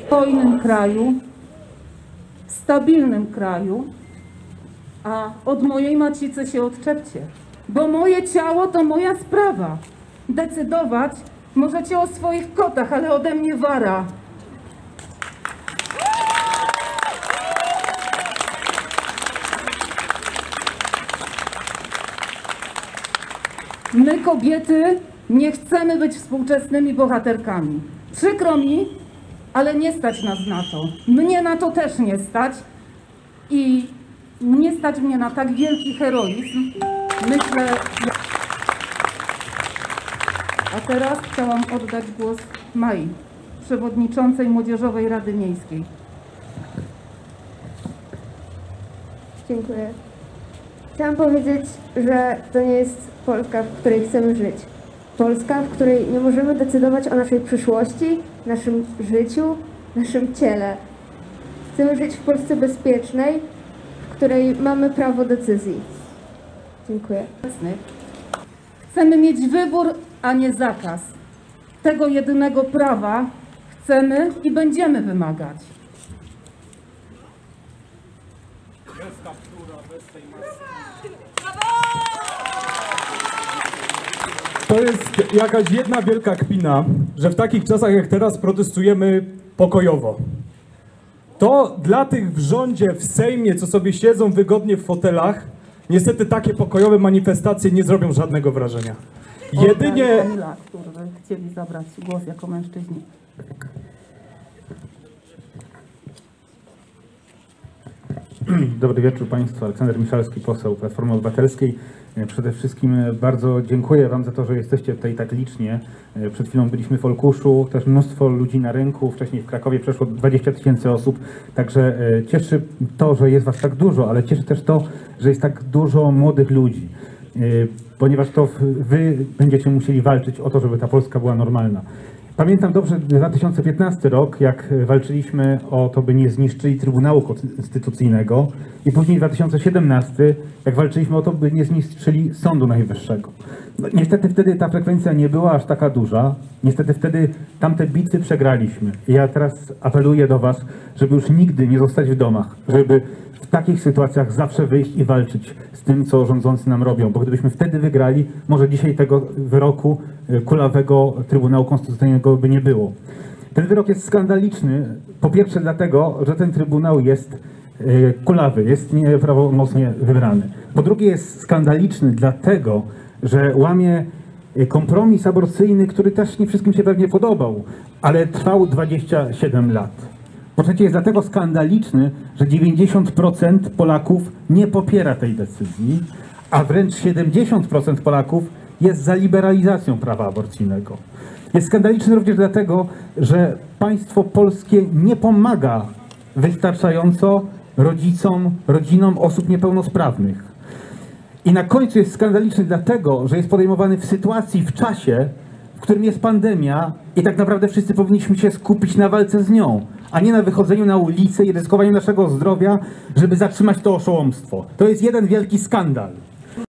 spokojnym kraju, stabilnym kraju, a od mojej macicy się odczepcie, bo moje ciało to moja sprawa. Decydować możecie o swoich kotach, ale ode mnie wara. My, kobiety, nie chcemy być współczesnymi bohaterkami. Przykro mi, ale nie stać nas na to. Mnie na to też nie stać i nie stać mnie na tak wielki heroizm. Myślę... A teraz chciałam oddać głos Mai, przewodniczącej Młodzieżowej Rady Miejskiej. Dziękuję. Chciałam powiedzieć, że to nie jest Polska, w której chcemy żyć. Polska, w której nie możemy decydować o naszej przyszłości, naszym życiu, naszym ciele. Chcemy żyć w Polsce bezpiecznej, w której mamy prawo decyzji. Dziękuję. Chcemy mieć wybór, a nie zakaz. Tego jedynego prawa chcemy i będziemy wymagać. Bez kaptura, bez tej maski. To jest jakaś jedna wielka kpina, że w takich czasach jak teraz protestujemy pokojowo. To dla tych w rządzie, w Sejmie, co sobie siedzą wygodnie w fotelach, niestety takie pokojowe manifestacje nie zrobią żadnego wrażenia. Jedynie... Którzy chcieli zabrać głos jako mężczyźni. Dobry wieczór Państwu. Aleksander Miszalski, poseł Platformy Obywatelskiej. Przede wszystkim bardzo dziękuję Wam za to, że jesteście tutaj tak licznie. Przed chwilą byliśmy w Olkuszu, też mnóstwo ludzi na rynku, wcześniej w Krakowie przeszło 20 000 osób, także cieszy to, że jest Was tak dużo, ale cieszy też to, że jest tak dużo młodych ludzi, ponieważ to Wy będziecie musieli walczyć o to, żeby ta Polska była normalna. Pamiętam dobrze 2015 rok, jak walczyliśmy o to, by nie zniszczyli Trybunału Konstytucyjnego i później 2017, jak walczyliśmy o to, by nie zniszczyli Sądu Najwyższego. No, niestety wtedy ta frekwencja nie była aż taka duża, niestety wtedy tamte bitwy przegraliśmy. I ja teraz apeluję do Was, żeby już nigdy nie zostać w domach, żeby w takich sytuacjach zawsze wyjść i walczyć z tym, co rządzący nam robią, bo gdybyśmy wtedy wygrali, może dzisiaj tego wyroku kulawego Trybunału Konstytucyjnego by nie było. Ten wyrok jest skandaliczny, po pierwsze dlatego, że ten Trybunał jest kulawy, jest nieprawomocnie wybrany. Po drugie jest skandaliczny dlatego, że łamie kompromis aborcyjny, który też nie wszystkim się pewnie podobał, ale trwał 27 lat. Po trzecie jest dlatego skandaliczny, że 90% Polaków nie popiera tej decyzji, a wręcz 70% Polaków jest za liberalizacją prawa aborcyjnego. Jest skandaliczny również dlatego, że państwo polskie nie pomaga wystarczająco rodzinom osób niepełnosprawnych. I na końcu jest skandaliczny dlatego, że jest podejmowany w sytuacji, w czasie, w którym jest pandemia i tak naprawdę wszyscy powinniśmy się skupić na walce z nią, a nie na wychodzeniu na ulicę i ryzykowaniu naszego zdrowia, żeby zatrzymać to oszołomstwo. To jest jeden wielki skandal.